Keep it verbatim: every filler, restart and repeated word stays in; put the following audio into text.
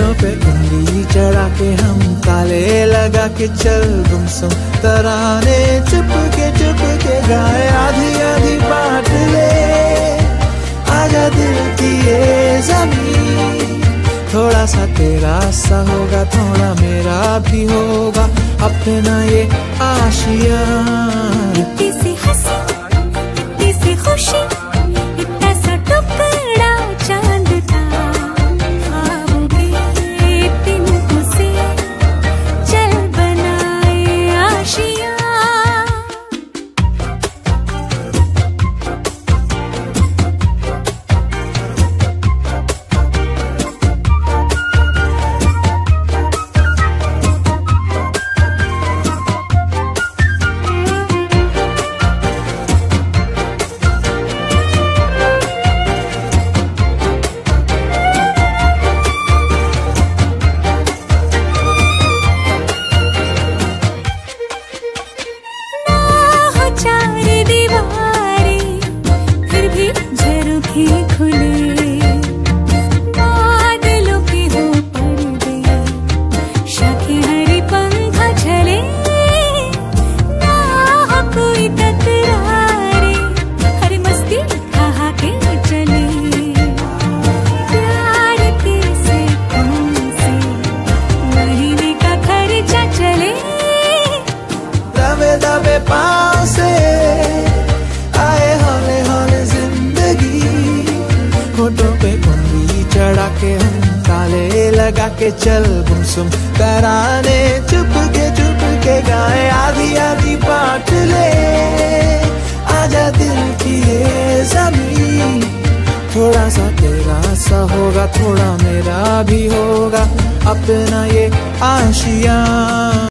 होठों पे उंगली चढ़ा के हम ताले लगा के चल गुमसुम तराने चुप के चुप के गाए आधी आधी बात ले आजा दिल की ये ज़मीं। थोड़ा सा तेरा सा होगा थोड़ा मेरा भी होगा अपना ये आशिया। इतनी सी हंसी इतनी सी खुशी इतना सा टुकड़ा चांद का ख्वाबों के तिनकों से चल बनाए आशिया। दबे पाँव से आए हौले हौले जिंदगी। होठों पे उंगली चढ़ा के हम ताले लगा के चल गुमसुम तराने चुप के चुप के गाए आधी आधी बात ले आजा दिल की ये ज़मीं। थोड़ा सा तेरा सा होगा थोड़ा मेरा भी होगा अपना ये आशिया।